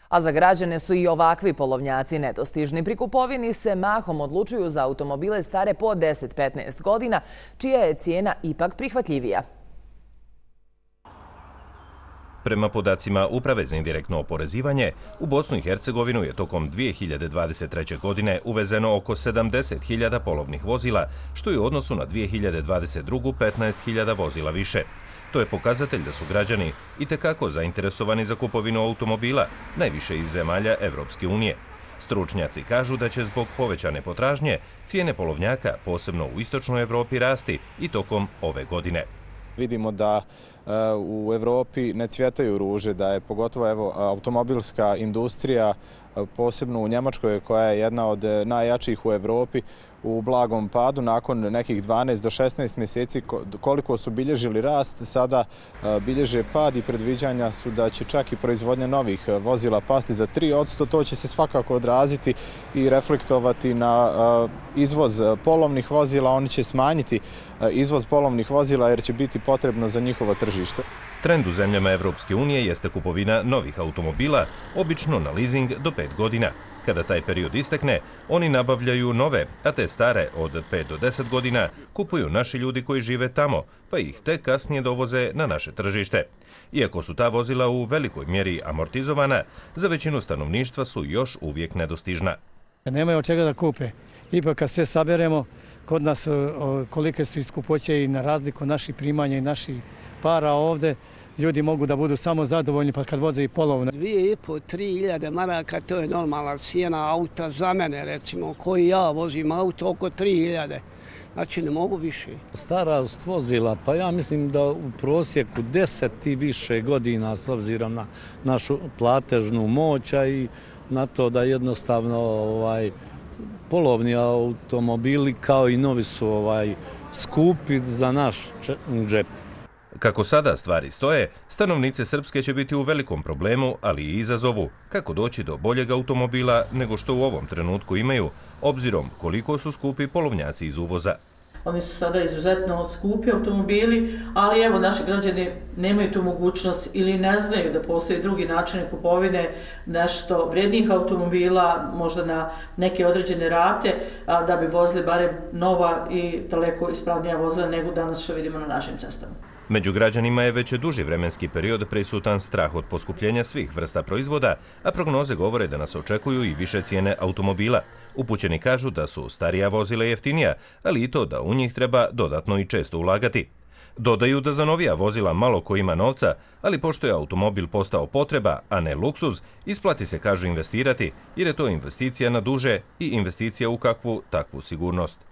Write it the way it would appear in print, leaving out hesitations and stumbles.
A za građane su i ovakvi polovnjaci nedostižni. Pri kupovini se mahom odlučuju za automobile stare po 10-15 godina, čija je cijena ipak prihvatljivija. Prema podacima Uprave za indirektno oporezivanje, u Bosnu i Hercegovinu je tokom 2023. godine uvezeno oko 70.000 polovnih vozila, što je u odnosu na 2022. 15.000 vozila više. To je pokazatelj da su građani itekako zainteresovani za kupovinu automobila, najviše iz zemalja Evropske unije. Stručnjaci kažu da će zbog povećane potražnje cijene polovnjaka, posebno u istočnoj Evropi, rasti i tokom ove godine. Vidimo da u Evropi ne cvjetaju ruže, da je pogotovo automobilska industrija, posebno u Njemačkoj koja je jedna od najjačih u Evropi, u blagom padu. Nakon nekih 12 do 16 mjeseci koliko su bilježili rast, sada bilježe pad i predviđanja su da će čak i proizvodnja novih vozila pasti za 3%. To će se svakako odraziti i reflektovati na izvoz polovnih vozila. Oni će smanjiti izvoz polovnih vozila jer će biti potrebno za njihovo tržište. Trend u zemljama Evropske unije jeste kupovina novih automobila, obično na leasing do 5 godina. Kada taj period istekne, oni nabavljaju nove, a te stare od 5 do 10 godina kupuju naši ljudi koji žive tamo, pa ih tek kasnije dovoze na naše tržište. Iako su ta vozila u velikoj mjeri amortizovana, za većinu stanovništva su još uvijek nedostižna. Nemaju od čega da kupe. Ipak kad sve saberemo, kod nas kolike su iskupoće i na razliku naših primanja i naših para ovdje, ljudi mogu da budu samo zadovoljni pa kad voze i polovno. 2.500-3.000 maraka, to je normalna cijena auta za mene, recimo, koji ja vozim auto oko 3.000. Znači ne mogu više. Starost vozila, pa ja mislim da u prosjeku 10 i više godina s obzirom na našu platežnu moć i na to da jednostavno polovni automobili kao i novi su skupi za naš džep. Kako sada stvari stoje, stanovnice Srpske će biti u velikom problemu, ali i izazovu kako doći do boljeg automobila nego što u ovom trenutku imaju, obzirom koliko su skupi polovnjaci iz uvoza. Oni su sada izuzetno skupi automobili, ali evo naši građani nemaju tu mogućnost ili ne znaju da postoji drugi način kupovine nešto vrijednih automobila, možda na neke određene rate, da bi vozili barem nova i daleko ispravnija vozila nego danas što vidimo na našim cestama. Među građanima je već duži vremenski period prisutan strah od poskupljenja svih vrsta proizvoda, a prognoze govore da nas očekuju i više cijene automobila. Upućeni kažu da su starija vozila jeftinija, ali i to da u njih treba dodatno i često ulagati. Dodaju da za novija vozila malo ko ima novca, ali pošto je automobil postao potreba, a ne luksuz, isplati se, kažu, investirati, jer je to investicija na duže i investicija u kakvu takvu sigurnost.